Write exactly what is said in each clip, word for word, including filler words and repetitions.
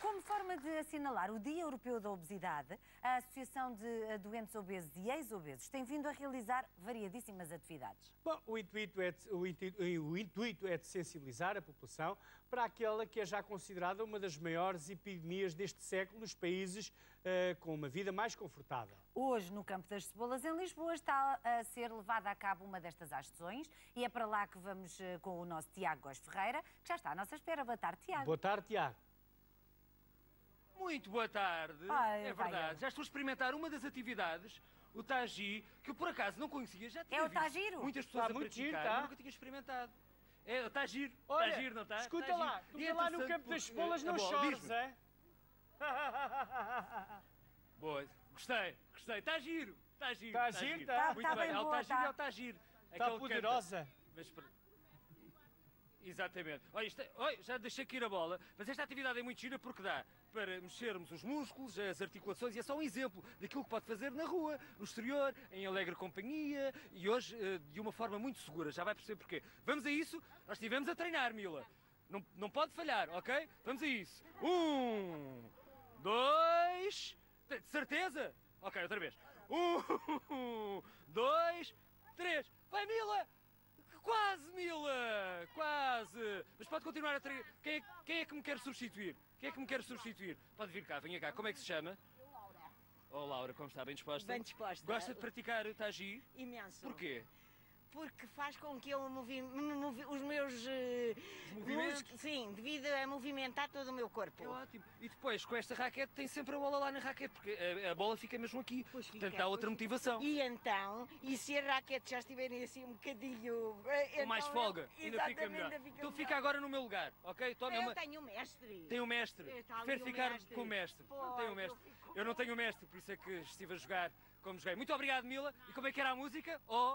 Como forma de assinalar o Dia Europeu da Obesidade, a Associação de Doentes Obesos e Ex-Obesos tem vindo a realizar variadíssimas atividades. Bom, o intuito, é de, o, intuito, o intuito é de sensibilizar a população para aquela que é já considerada uma das maiores epidemias deste século nos países uh, com uma vida mais confortável. Hoje, no Campo das Cebolas, em Lisboa, está a ser levada a cabo uma destas ações e é para lá que vamos uh, com o nosso Tiago Góes Ferreira, que já está à nossa espera. Boa tarde, Tiago. Boa tarde, Tiago. Muito boa tarde. Ai, é verdade. Já estou a experimentar uma das atividades, o Tagi, que eu por acaso não conhecia. Já tinha É o visto Tagiro? muitas pessoas Está a muito praticar, giro, tá? mas nunca tinha experimentado. É, está giro. Olha, Está giro, não está? escuta Está lá, giro. tu E é lá no interessante Campo das porque- Cebolas não Ah, bom, chores, diz-me. é? Boa, gostei, gostei. Está giro. Está giro. Tá está giro, Está tá. Muito Tá bem. bem É o boa, Tagiro tá. e é o Tagiro. Está Aquele canta. poderosa. Mas para- Exatamente. Olha, isto é- olha, já deixei aqui ir a bola, mas esta atividade é muito gira porque dá para mexermos os músculos, as articulações, e é só um exemplo daquilo que pode fazer na rua, no exterior, em alegre companhia e hoje eh, de uma forma muito segura. Já vai perceber porquê. Vamos a isso? Nós estivemos a treinar, Mila. Não, não pode falhar, ok? Vamos a isso. Um, dois, de certeza? Ok, outra vez. Um, dois, três. Vai, Mila! Quase, Mila! Quase! Mas pode continuar a treinar. Quem, é- quem é que me quer substituir? Quem é que me quer substituir? Pode vir cá, venha cá. Como é que se chama? Laura, Oh, Laura, como está? Bem disposta? bem disposta. Gosta de praticar o Tagi? Imenso. Porquê? Porque faz com que eu movi me movi os meus eh, movimentos? mus- sim, devido a movimentar todo o meu corpo. É ótimo. E depois, com esta raquete, tem sempre a bola lá na raquete, porque a, a bola fica mesmo aqui. Pois Portanto, fica, há outra pois motivação. E então, e se as raquetes já estiverem assim um bocadinho eh, Com então mais eu- folga, ainda fica exatamente, melhor. ainda fica Então fica melhor. agora no meu lugar, ok? Toma Eu uma... tenho um mestre. Tem um mestre. Está ali Prefere o ficar mestre. com o mestre. Não Pois, tem um eu mestre. fico- Eu não tenho um mestre, por isso é que estive a jogar como joguei. Muito obrigado, Mila. E como é que era a música? Oh,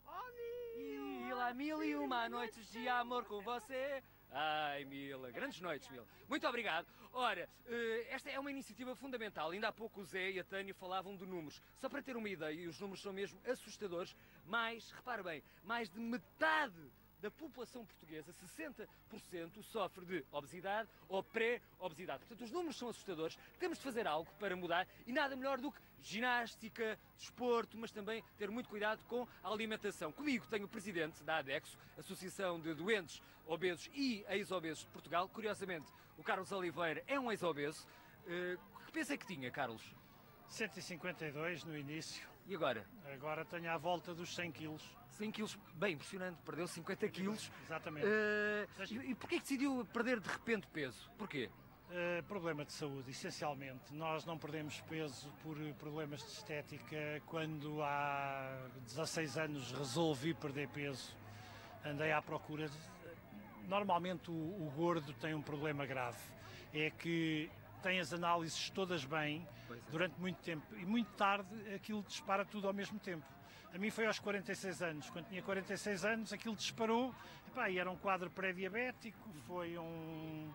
Mila, mil e uma noites de amor com você. Ai, Mila, grandes noites, Mila. Muito obrigado. Ora, eh, esta é uma iniciativa fundamental. Ainda há pouco o Zé e a Tânia falavam de números. Só para ter uma ideia, e os números são mesmo assustadores, mais, repare bem, mais de metade da população portuguesa, sessenta por cento, sofre de obesidade ou pré-obesidade. Portanto, os números são assustadores. Temos de fazer algo para mudar e nada melhor do que ginástica, desporto, mas também ter muito cuidado com a alimentação. Comigo tenho o presidente da ADEXO, Associação de Doentes Obesos e Ex-Obesos de Portugal. Curiosamente, o Carlos Oliveira é um ex-obeso. Uh, que pensa que tinha, Carlos? cento e cinquenta e dois no início, E agora? agora tenho à volta dos cem quilos. cem quilos, bem impressionante, perdeu cinquenta quilos. Exatamente. Uh, e, e porquê que decidiu perder de repente peso? Porquê? Uh, problema de saúde, essencialmente. Nós não perdemos peso por problemas de estética. Quando há dezasseis anos resolvi perder peso, andei à procura. De... Normalmente o, o gordo tem um problema grave, é que tem as análises todas bem durante muito tempo e muito tarde aquilo dispara tudo ao mesmo tempo. A mim foi aos quarenta e seis anos. Quando tinha quarenta e seis anos aquilo disparou. Epá, e era um quadro pré-diabético, foi um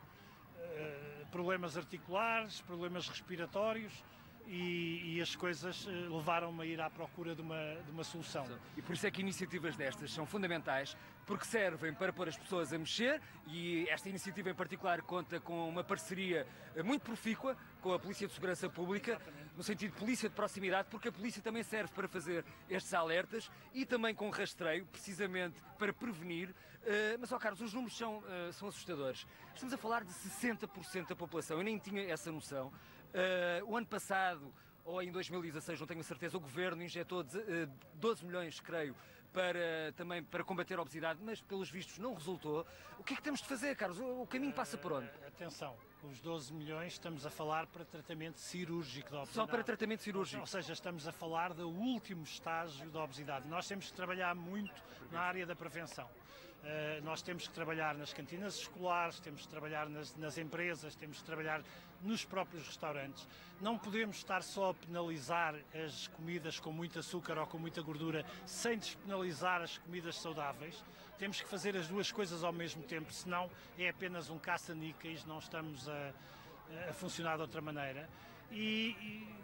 uh, problemas articulares, problemas respiratórios e, e as coisas uh, levaram-me a ir à procura de uma, de uma solução. E por isso é que iniciativas destas são fundamentais, porque servem para pôr as pessoas a mexer, e esta iniciativa em particular conta com uma parceria muito profícua com a Polícia de Segurança Pública, no sentido de polícia de proximidade, porque a polícia também serve para fazer estes alertas e também com rastreio, precisamente para prevenir. Uh, mas, ó Carlos, os números são, uh, são assustadores. Estamos a falar de sessenta por cento da população, eu nem tinha essa noção. Uh, o ano passado, ou em dois mil e dezasseis, não tenho a certeza, o Governo injetou doze milhões, creio, para, também para combater a obesidade, mas pelos vistos não resultou. O que é que temos de fazer, Carlos? O caminho passa por onde? Uh, atenção, os doze milhões estamos a falar para tratamento cirúrgico da obesidade. Só para tratamento cirúrgico? Ou seja, estamos a falar do último estágio da obesidade. Nós temos que trabalhar muito na área da prevenção. Uh, nós temos que trabalhar nas cantinas escolares, temos que trabalhar nas, nas empresas, temos que trabalhar nos próprios restaurantes. Não podemos estar só a penalizar as comidas com muito açúcar ou com muita gordura sem despenalizar as comidas saudáveis. Temos que fazer as duas coisas ao mesmo tempo, senão é apenas um caça-níqueis, não estamos a, a funcionar de outra maneira. E, e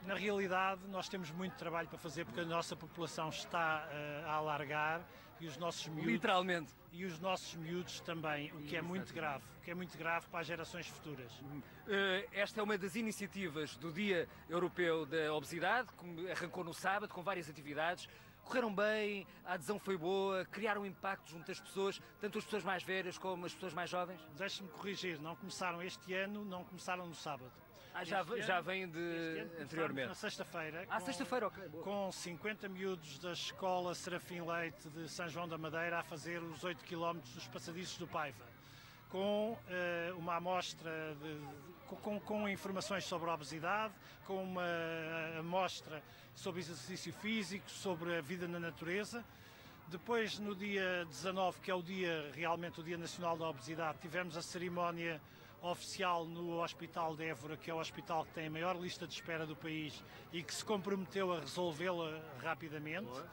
Na realidade, nós temos muito trabalho para fazer porque a nossa população está uh, a alargar e os nossos miúdos... Literalmente. E os nossos miúdos também, o que é muito grave, o que é muito grave para as gerações futuras. Uh, esta é uma das iniciativas do Dia Europeu da Obesidade, que arrancou no sábado com várias atividades. Correram bem, a adesão foi boa, criaram impacto junto às pessoas, tanto as pessoas mais velhas como as pessoas mais jovens? Deixe-me corrigir, não começaram este ano, não começaram no sábado. Ah, já, Este já ano- vem de este ano anteriormente? Na sexta-feira. Ah, com- sexta-feira, ok. Boa. Com cinquenta miúdos da Escola Serafim Leite de São João da Madeira a fazer os oito quilómetros dos passadiços do Paiva, com eh, uma amostra de, de- com, com informações sobre a obesidade, com uma amostra sobre exercício físico, sobre a vida na natureza. Depois, no dia dezanove, que é o dia realmente o Dia Nacional da Obesidade, tivemos a cerimónia oficial no Hospital de Évora, que é o hospital que tem a maior lista de espera do país e que se comprometeu a resolvê-la rapidamente. Boa.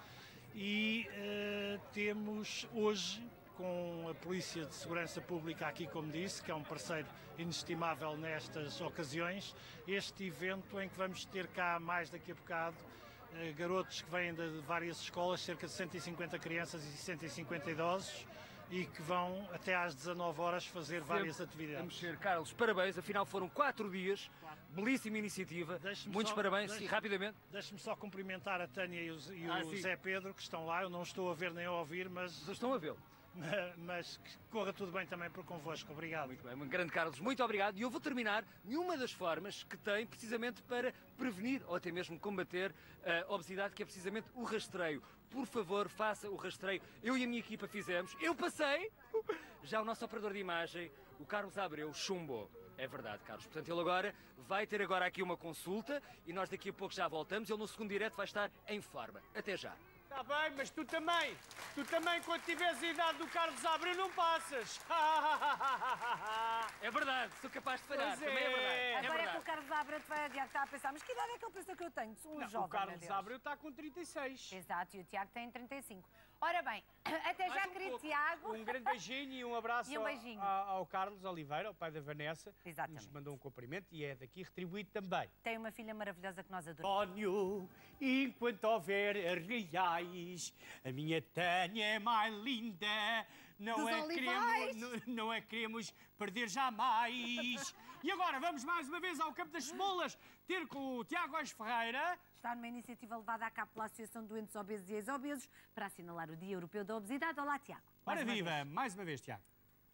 E eh, temos hoje, com a Polícia de Segurança Pública aqui, como disse, que é um parceiro inestimável nestas ocasiões, este evento em que vamos ter cá mais daqui a bocado eh, garotos que vêm de várias escolas, cerca de cento e cinquenta crianças e cento e cinquenta idosos, e que vão até às dezanove horas fazer várias Sempre atividades. a mexer. Carlos, parabéns, afinal foram quatro dias, belíssima iniciativa, Deixe-me muitos só- parabéns deixe- e rapidamente. Deixe-me só cumprimentar a Tânia e o, e Ah, o sim. Zé Pedro, que estão lá. Eu não estou a ver nem a ouvir, mas, Vocês estão a vê-lo. mas que corra tudo bem também por convosco. Obrigado. Muito bem, um grande Carlos, muito obrigado. E eu vou terminar numa das formas que tem precisamente para prevenir ou até mesmo combater a obesidade, que é precisamente o rastreio. Por favor, faça o rastreio. Eu e a minha equipa fizemos. Eu passei. Já o nosso operador de imagem, o Carlos Abreu, chumbou. É verdade, Carlos. Portanto, ele agora vai ter agora aqui uma consulta e nós daqui a pouco já voltamos. Ele no segundo direto vai estar em forma. Até já. Está bem, mas tu também. Tu também, quando tiveres a idade do Carlos Abreu, não passas. É verdade, sou capaz de falhar. Pois Também é é. verdade. É Agora é que verdade. o Carlos Abreu vai adiar, que está a pensar, mas que idade é que ele pensa que eu tenho? Sou um Não, jovem, o Carlos meu Deus. Abreu está com trinta e seis. Exato, e o Tiago tem trinta e cinco. Ora bem, até já, Mais um querido pouco. Tiago. Um grande beijinho e um abraço E um ao- beijinho. Ao, ao Carlos Oliveira, o pai da Vanessa, que Exatamente. nos mandou um cumprimento e é daqui retribuído também. Tem uma filha maravilhosa que nós adoramos. António, enquanto houver reais, a minha Tânia é mais linda. Não Dos é, olivais. queremos, não, não é queremos perder jamais. E agora vamos mais uma vez ao Campo das Cebolas ter com o Tiago Aires Ferreira. Está numa iniciativa levada a cabo pela Associação de Doentes Obesos e Ex-Obesos para assinalar o Dia Europeu da Obesidade. Olá, Tiago. Mais Ora uma viva, vez. mais uma vez, Tiago.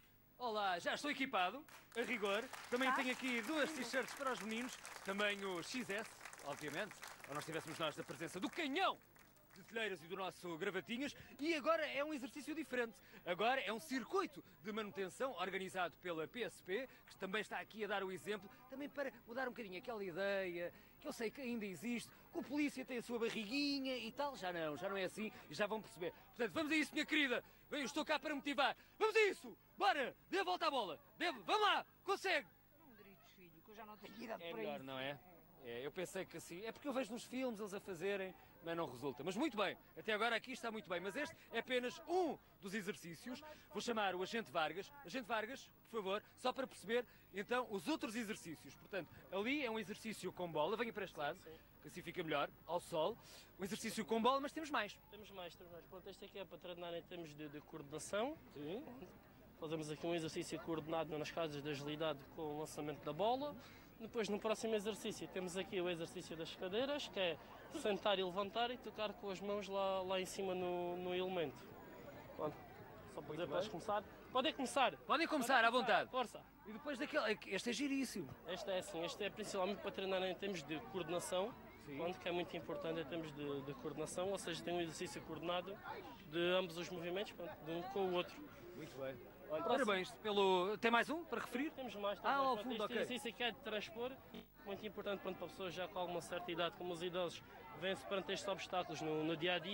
Olá, já estou equipado, a rigor. Também Tá. tenho aqui duas t-shirts para os meninos, também o X S, obviamente, ou nós tivéssemos nós da presença do canhão de telheiras e do nosso gravatinhas. E agora é um exercício diferente. Agora é um circuito de manutenção organizado pela P S P, que também está aqui a dar o exemplo, também para mudar um bocadinho aquela ideia que eu sei que ainda existe, que o polícia tem a sua barriguinha e tal. Já não, já não é assim e já vão perceber. Portanto, vamos a isso, minha querida. Bem, eu estou cá para motivar. Vamos a isso! Bora! Dê a volta à bola! Dê... Vamos lá! Consegue! Não grites, filho, que eu já não tenho idade É para melhor, isso. não é? É, eu pensei que assim. É porque eu vejo nos filmes eles a fazerem, mas não resulta. Mas muito bem, até agora aqui está muito bem. Mas este é apenas um dos exercícios. Vou chamar o Agente Vargas. Agente Vargas, por favor, só para perceber então os outros exercícios. Portanto, ali é um exercício com bola. Venha para este lado, que assim fica melhor, ao sol. Um exercício com bola, mas temos mais. Temos mais, temos mais. Pronto, este aqui é para treinar em termos de, de coordenação. Sim. Fazemos aqui um exercício coordenado nas casas de agilidade com o lançamento da bola. Depois, no próximo exercício, temos aqui o exercício das cadeiras, que é sentar e levantar e tocar com as mãos lá, lá em cima no, no elemento. Pronto, só para dizer, podes começar. Podem começar. Podem começar à vontade. Força. E depois daquele. Este é giríssimo. Este é assim, este é principalmente para treinar em termos de coordenação, pronto, que é muito importante em termos de, de coordenação, ou seja, tem um exercício coordenado de ambos os movimentos, pronto, de um com o outro. Muito bem. Olha, parabéns pelo. Tem mais um para referir? Temos mais, Ah, temos ao mais. fundo, Este ok. exercício aqui é de transpor, muito importante pronto, para pessoas já com alguma certa idade, como os idosos, vêm-se perante estes obstáculos no, no dia a dia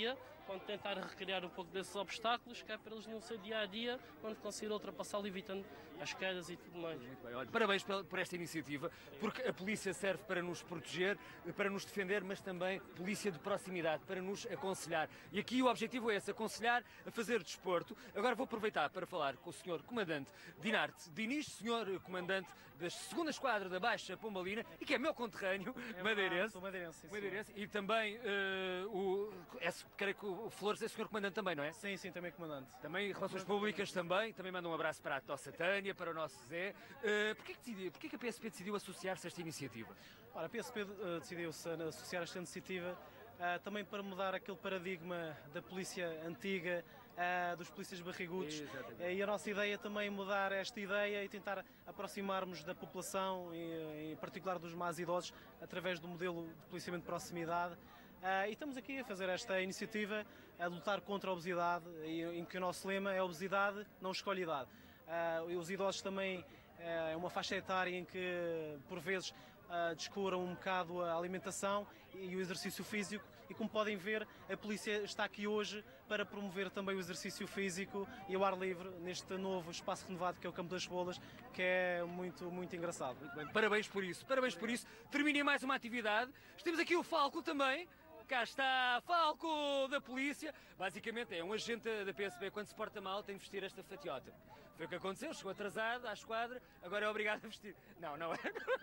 quando tentar recriar um pouco desses obstáculos, que é para eles no seu dia a dia, quando conseguir ultrapassá-lo, evitando as quedas e tudo mais. Muito bem, olha, parabéns por esta iniciativa, porque a polícia serve para nos proteger, para nos defender, mas também polícia de proximidade, para nos aconselhar. E aqui o objetivo é esse, aconselhar a fazer desporto. Agora vou aproveitar para falar com o senhor Comandante Dinarte Diniz, senhor Comandante da segunda Esquadra da Baixa Pombalina, e que é meu conterrâneo, é madeirense. madeirense, sim, madeirense e também uh, o, é, creio que o Flores é senhor Comandante também, não é? Sim, sim, também comandante. Também Relações Públicas também, também mando um abraço para a nossa Tânia, para o nosso Zé. Uh, porquê, que decidiu, porquê que a P S P decidiu associar-se a esta iniciativa? Ora, a P S P uh, decidiu-se a associar a esta iniciativa uh, também para mudar aquele paradigma da polícia antiga, uh, dos polícias barrigudos. Uh, e a nossa ideia também é mudar esta ideia e tentar aproximarmos da população, e, em particular dos mais idosos, através do modelo de policiamento de proximidade. Uh, e estamos aqui a fazer esta iniciativa, a lutar contra a obesidade, em que o nosso lema é obesidade, não escolhe idade. Uh, os idosos também uh, é uma faixa etária em que, por vezes, uh, descuram um bocado a alimentação e o exercício físico, e como podem ver, a polícia está aqui hoje para promover também o exercício físico e o ar livre neste novo espaço renovado que é o Campo das Cebolas, que é muito, muito engraçado. Muito bem, parabéns por isso, parabéns por isso. Terminem mais uma atividade. Temos aqui o Falco também. Cá está, Falco da polícia. Basicamente é um agente da P S P, quando se porta mal tem de vestir esta fatiota. Foi o que aconteceu, chegou atrasado à esquadra, agora é obrigado a vestir. Não, não é.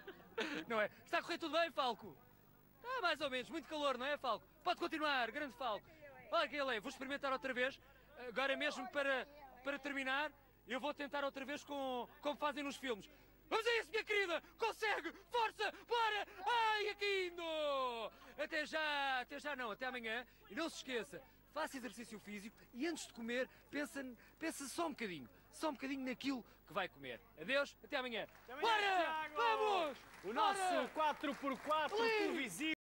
Não é. Está a correr tudo bem, Falco? Está mais ou menos, muito calor, não é, Falco? Pode continuar, grande Falco. Olha que ele é, vou experimentar outra vez. Agora mesmo para, para terminar, eu vou tentar outra vez com, como fazem nos filmes. Vamos a isso, minha querida! Consegue! Força! Bora! Ai, aqui indo! Até já, até já não, até amanhã. E não se esqueça, faça exercício físico e antes de comer, pensa, pensa só um bocadinho. Só um bocadinho naquilo que vai comer. Adeus, até amanhã. Até amanhã, Bora! Tiago! Vamos! O nosso Bora! quatro por quatro Ali! televisivo.